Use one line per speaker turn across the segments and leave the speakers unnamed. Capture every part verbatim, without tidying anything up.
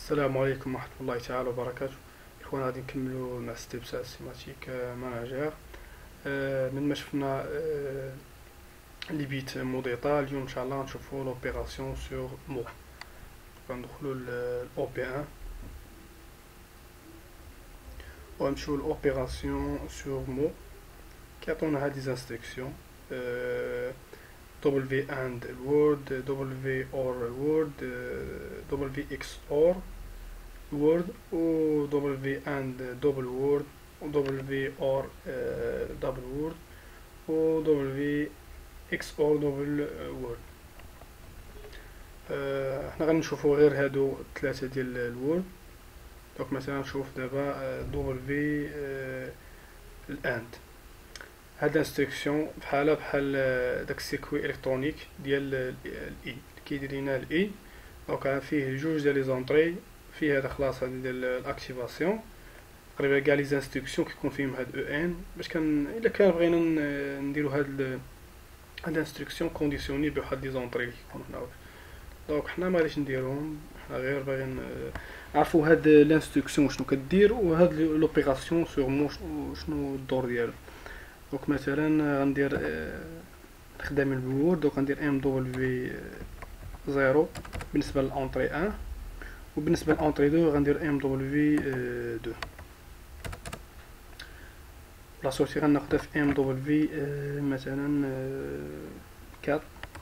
السلام عليكم ورحمة الله تعالى وبركاته. إخوان غادي نكملو مع ستيبس سيماتيك ماناجير. آه، من ما شفنا آه، لي بيت موديطا، اليوم ان شاء الله نشوفو لوبيراسيون سور مو. غندخلو لأو بي واحد ونمشيو لأوبيراسيون سور مو. كيعطونا هاد لي انستركسيون دبليو اند الوورد، دبليو اور الوورد، دبليو اكس اور وورد، و دبليو اند دبل وورد، و دبليو اور دبل وورد، و دبليو اكس اور دبل وورد. حنا غنشوفو غير هادو ثلاثة ديال الوورد. دونك مثلا نشوف دابا دبليو الاند. هاد الانستركسيون بحالها بحال داك السيركوي الكترونيك ديال الاي كيدير لينا الاي. دونك فيه جوج ديال لي زونطري، فيه هذا خلاص هذا ديال الاكتيفاسيون تقريبا كاع لي انستركسيون كيكون فيهم هاد او ان باش كان الا كان بغينا نديرو هاد هاد الانستركسيون كونديسيوني بواحد لي زونطري اللي كيكونوا هنا. دونك حنا ما غاديش نديروهم، حنا غير باغيين نعرفوا هاد الانستركسيون شنو كدير وهاد لوبيراسيون سور مو شنو الدور ديالو. دونك مثلا غندير نخدم الوورد. دونك غندير ام دبليو زيرو بالنسبه للانطري واحد، وبالنسبه للانطري اثنين غندير ام دبليو اثنين. لا سورتي غناخدها في ام دبليو مثلا أربعة.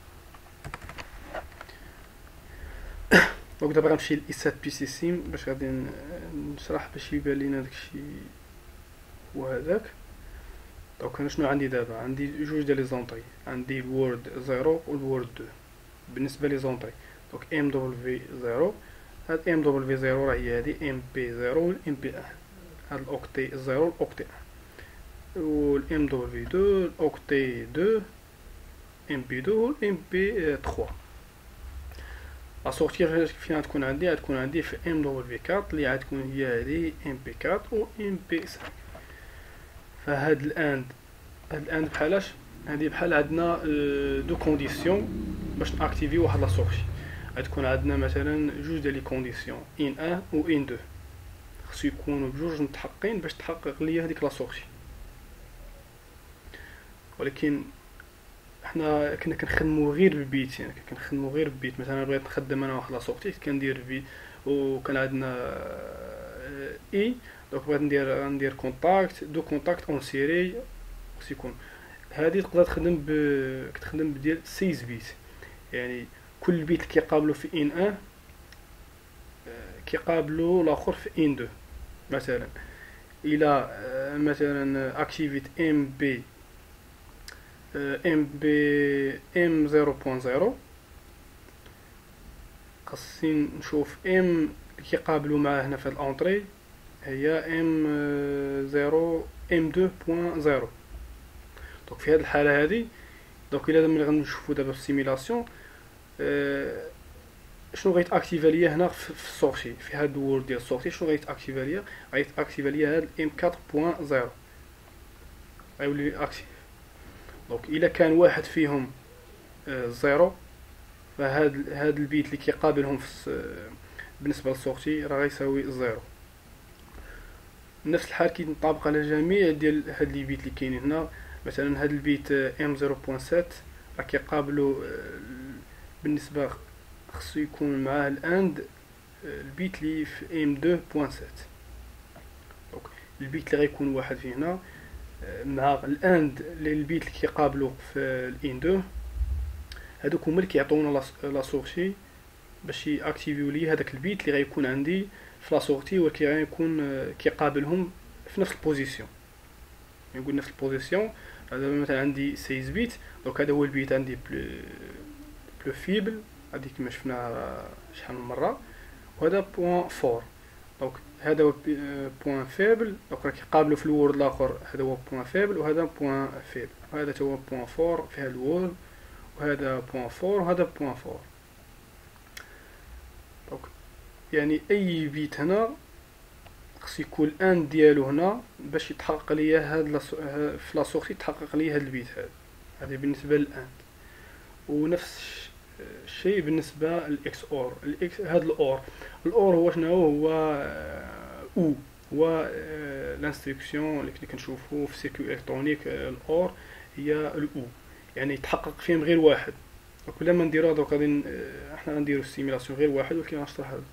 دونك دابا غنمشي ل اي سبعة بي سي سيم باش غادي نشرح باش يبان لينا داكشي هو هذاك. دونك انا شنو عندي دابا؟ عندي جوج ديال لي زونطري، عندي الوورد زيرو والوورد اثنين. بالنسبه لي زونطري دونك ام دبليو زيرو، هاد ام دبليو زيرو راه هي هادي ام بي زيرو والام بي واحد، هاد الاوكتي زيرو والاوكتي واحد، والام دبليو اثنين الاوكتي اثنين، ام بي اثنين والام بي ثلاثة. لا سورتي فين غتكون عندي؟ غتكون عندي في ام دبليو أربعة اللي غتكون هي هادي ام بي أربعة و ام بي خمسة. فهاد الاند هاد الاند بحالاش هادي بحال عندنا دو كونديسيون باش ناكتيفي واحد لا سورتي. غتكون عندنا مثلا جوج ديال لي كونديسيون ان واحد و ان اثنين، خصو يكونوا بجوج متحققين باش تحقق ليا هذيك لا سورتي. ولكن حنا كنا كنخدمو غير بالبيت، يعني كنخدمو غير بالبيت. مثلا بغيت نخدم انا واحد لا سورتي كندير بي وكان عندنا اي. دونك بغيت ندير غندير كونتاكت دو كونتاكت اون سيري، خص يكون هادي تقدر تخدم ب كتخدم بديال ستة بيت. يعني كل بيت اللي كيقابلو في ان واحد كيقابلو الاخر في ان اثنين. مثلا الى مثلا اكتيفيت ام بي ام بي ام صفر فاصلة صفر، خاصني نشوف ام اللي كيقابلو معاه هنا في هاد الانطري هي ام صفر ام اثنين فاصلة صفر. دونك في هاد الحاله هادي دونك الا ملي غنشوفو دابا في السيميلاسيون أه شنو غيتاكتيفا ليا هنا في السورتي، في هاد الوورد ديال السورتي شنو غيتاكتيفا ليا؟ غيتاكتيفا ليا هاد ام أربعة فاصلة صفر، غيولي اكتيف. دونك الا كان واحد فيهم زيرو فهاد هاد البيت اللي كيقابلهم في بالنسبه للسورتي راه غيساوي زيرو. نفس الحال كينطبق على جميع ديال هاد لي بيت اللي كاينين هنا. مثلا هاد البيت ام صفر فاصلة سبعة راه كيقابلو بالنسبه خصو يكون معاه الاند البيت اللي في ام اثنين فاصلة سبعة. دونك البيت اللي غيكون واحد فيه هنا مع الاند للبيت اللي كيقابلو في الان اثنين، هادوك هما اللي كيعطيونا لا سورتي باش ياكتيفيو لي هذاك البيت اللي غيكون عندي في لا سورتي ولكن غيكون كيقابلهم في نفس البوزيسيون. نقول نفس البوزيسيون هذا مثلا عندي ستة بيت. دونك هذا هو البيت عندي بلو بلو فيبل، هذه كما شفنا شحال من مره، وهذا بوين فور. دونك هذا هو بوين فيبل، دونك راه كيقابلوا في الوورد الاخر هذا هو بوين فيبل وهذا بوين فيبل، وهذا هو بوين فور في هذا الوورد، وهذا بوين فور وهذا بوين فور. دونك يعني اي بيت هنا خص يكون الان ديالو هنا باش يتحقق ليا هاد في لا سورتي يتحقق ليا هاد البيت هذا. هذه بالنسبه للان. ونفس الشيء بالنسبه للاكس اور. الاكس هذا الاور، الاور هو شنو هو؟ او هو الانستركسيون اللي كنشوفوا في السيركوي الكترونيك. الاور هي الاو، يعني يتحقق فيهم غير واحد. دونك بلا ما نديروها دوك غادي احنا غنديرو السيميلاسيون غير واحد، ولكن غنشرح هذا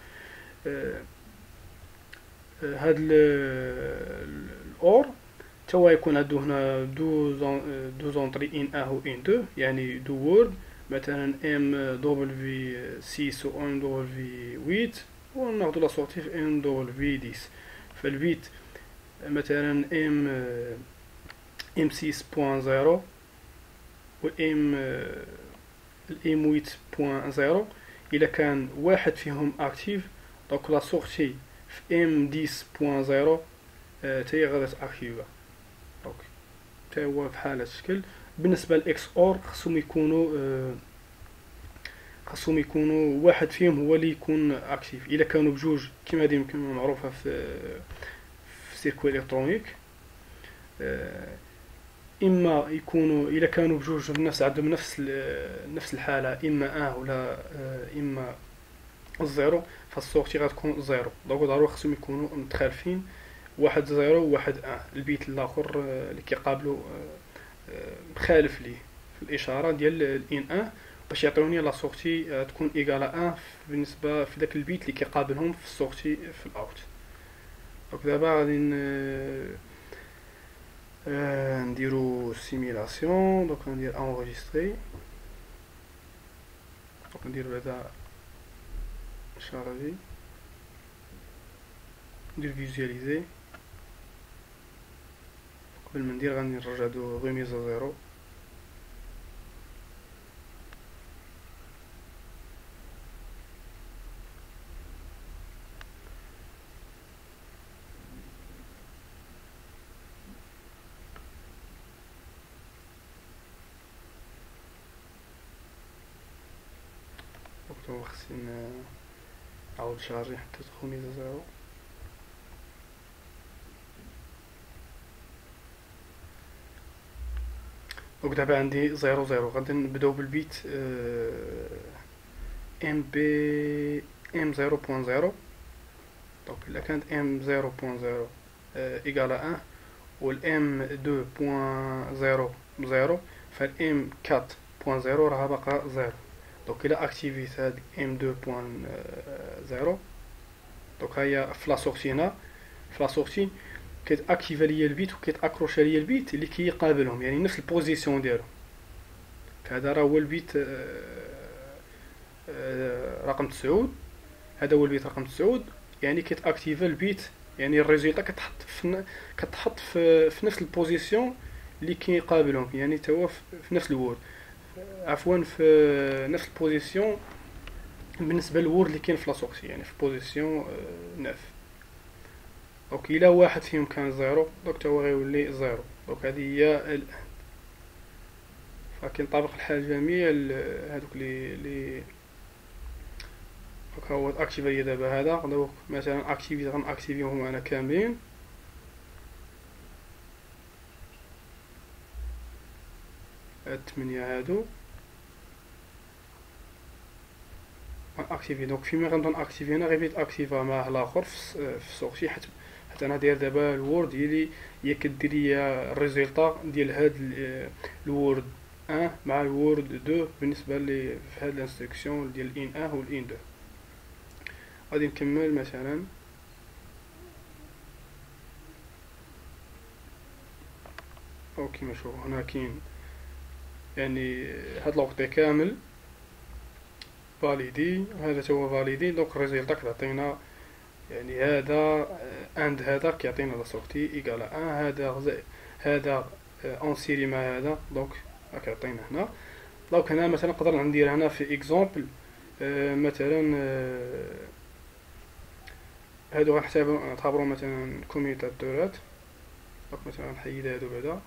هاد الاور تا هو يكون عندو هنا دو دو زونطري ان ا و ان دو، يعني دو وورد مثلا ام دبليو ستة و ام دبليو ثمانية، وناخدو لا سورتي في ام دبليو عشرة. فالبيت مثلا ام ام ستة بوان صفر و ام الام ثمانية بوان صفر، الا كان واحد فيهم اكتيف دونك لا سورتي في ام عشرة بوان صفر تا هي غادا تاكتيفا. دونك تا هو بحال هاد الشكل. بالنسبه للاكس اور خصهم يكونوا آه خصهم يكونوا واحد فيهم هو اللي يكون اكتيف. الا كانوا بجوج كما هذه كما معروفه في في السيركوي الكترونيك، آه اما يكونوا الا كانوا بجوج بنفس عندهم نفس نفس الحاله، اما اه ولا آه اما الزيرو، فالسورتي غتكون زيرو. دونك ضروري خصهم يكونوا متخالفين، واحد زيرو وواحد ان. البيت الاخر اللي كيقابلو مخالف ليه في الاشاره ديال الان ان باش يعطيوني لا سورتي تكون ايكالا ان بالنسبه في داك البيت اللي كيقابلهم في السورتي في الاوت. دونك دابا غادي نديرو سيميلاسيون. دونك غندير انغيستري، دونك ندير بعدا شارجي، ندير فيزواليزي. قبل ما ندير غادي نرجع دو ريميزا زيرو. دونك خصني نعاود شارجي حتى تدخل ميزا زيرو. دونك دابا عندي زيرو زيرو. غادي نبداو بالبيت ام بي ام زيرو بوان زيرو. دونك الا كانت ام زيرو بوان زيرو ايكالا ان والام دو بوان زيرو زيرو، فالام أربعة بوان زيرو راها باقا زيرو. دونك الا اكتيفيت هاد ام دو بوان زيرو، دونك هي في لا سورتي هنا في لا سورتي كيتاكتيفا ليا البيت وكيتاكروشا ليا البيت اللي كيقابلهم، يعني نفس البوزيسيون ديالو. فهذا راه هو البيت رقم تسعود، هذا هو البيت رقم تسعود، يعني كيتاكتيفا البيت، يعني الريزولطا كتحط في كتحط في, في نفس البوزيسيون اللي كيقابلهم، يعني تا هو في نفس الوورد، عفوا في نفس البوزيسيون بالنسبه للوورد اللي كاين في لا سورتي، يعني في بوزيسيون ناف. دونك الا واحد فيهم كان زيرو دونك تا هو غيولي زيرو. دونك هذه هي الان. فكينطبق الحال جميع هذوك لي لي دونك هو اكتيفا ليا دابا هذا. دونك مثلا اكتيفيتي غنأكتيفيهم انا كاملين. هاد الثمانية هادو غنأكتيفي. دونك فيما غنبدا نأكتيفي هنا غيبدا يتأكتيفا مع الاخر في السورتي، حيت حيت انا داير دابا الوورد هي اللي هي كدير ليا الريزولطا ديال هاد الوورد واحد مع الوورد اثنين بالنسبه لي في هاد الانستركسيون ديال الان واحد والان اثنين. غادي نكمل مثلا او كيما نشوفو هنا كاين يعني هاد الوقت كامل فاليدي، هذا تا هو فاليدي. دونك الريزولطا كتعطينا يعني هذا اند هذا كيعطينا لا سورتي ايكالا ان، هذا هذا اون سيري مع هذا دونك كيعطينا هنا. دونك هنا مثلا نقدر ندير هنا في اكزومبل آه مثلا آه هادو غنحتاجو نعتبرو مثلا كوميوتاتورات. دونك مثلا نحيد هادو بعدا.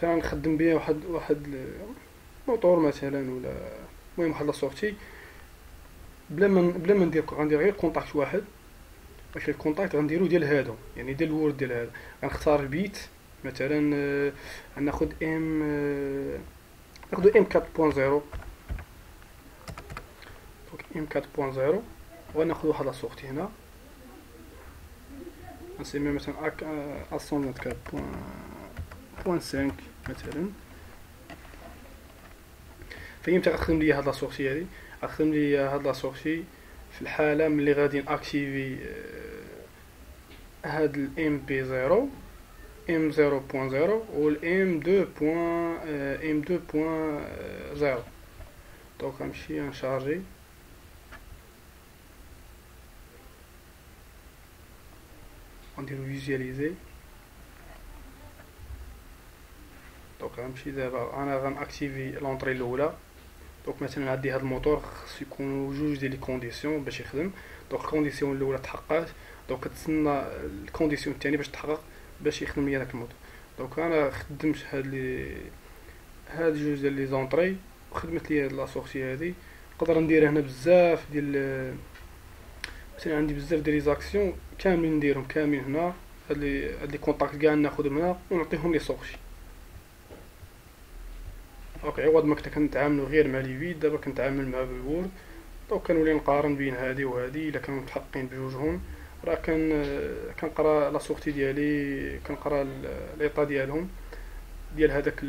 مثلا نخدم بها واحد واحد موتور مثلا، ولا المهم واحد لا سورتي، بلا ما بلا ما ندير غندير غير كونتاكت واحد. واش الكونتاكت غنديرو ديال هادو، يعني ديال الورد ديال هذا. غنختار البيت مثلا، آه، غناخد ام آه، ناخدو ام أربعة نقطة صفر. دونك ام أربعة نقطة صفر، وغناخدو واحد لا سورتي هنا نسميها مثلا اك أربعة وعشرين بوان خمسة مثلا. فهمت غتخدم ليا هاد لا سورتي هادي، غتخدم ليا هاد لا سورتي في الحاله ملي غادي ناكتيفي آه، هاد الام بي صفر، ام صفر بوان صفر والام اثنين بوان ام اثنين بوان صفر. دونك غنمشي نشارجي، غنديرو فيزواليزي. دونك غنمشي دابا انا غنأكتيفي لونطري الاولى. دونك مثلا عندي هاد الموتور خصو يكونوا جوج ديال لي كونديسيون باش يخدم. دونك الكونديسيون الاولى تحققت، دونك كتسنى الكونديسيون الثانيه باش تحقق باش يخدم ليا داك الموتور. دونك انا خدمت هاد لي هاد جوج ديال لي زونطري وخدمت ليا هاد لا سورتي هادي. نقدر ندير هنا بزاف ديال، مثلا عندي بزاف ديال لي زاكسيون كاملين نديرهم كاملين هنا. هاد لي هاد لي كونتاكت كاع ناخذهم هنا ونعطيهم لي سورتي. دونك عوض ما كنت كنتعاملو غير مع لي فيد، دابا كنتعامل مع الوورد. دونك كنولي نقارن بين هادي وهادي الا كانوا متحققين بجوجهم. راه كان كنقرا لا سورتي ديالي، كنقرا ليطا ديالهم ديال هذاك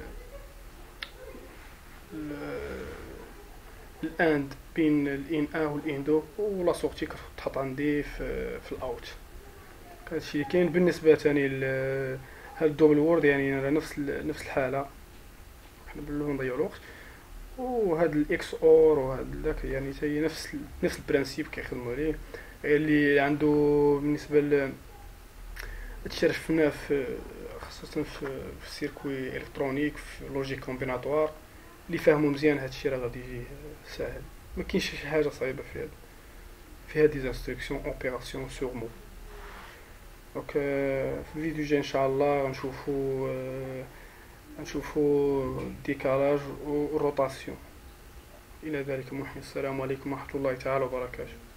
الاند بين الان ا والان دو، ولا سورتي كتحط عندي في, في الاوت. هادشي اللي كاين بالنسبه ثاني لهاد الدوبل وورد، يعني نفس نفس الحاله، حنا بالله نضيعوا الوقت. وهاد الاكس اور وهاد داك يعني حتى نفس نفس البرانسيب كيخدموا عليه. اللي عنده بالنسبه ل هادشي راه شفناه في خاصة في في السيركوي الكترونيك، في لوجيك كومبيناتوار. اللي فاهمو مزيان هادشي راه غادي يجيه ساهل، ما كاينش شي حاجه صعيبه في هاد في هاد لي انستركسيون اوبيراسيون سور مو. دونك في الفيديو الجاي ان شاء الله غنشوفو غنشوفو الديكالاج والروتاسيون. الى ذلك المحيط، السلام عليكم ورحمه الله تعالى وبركاته.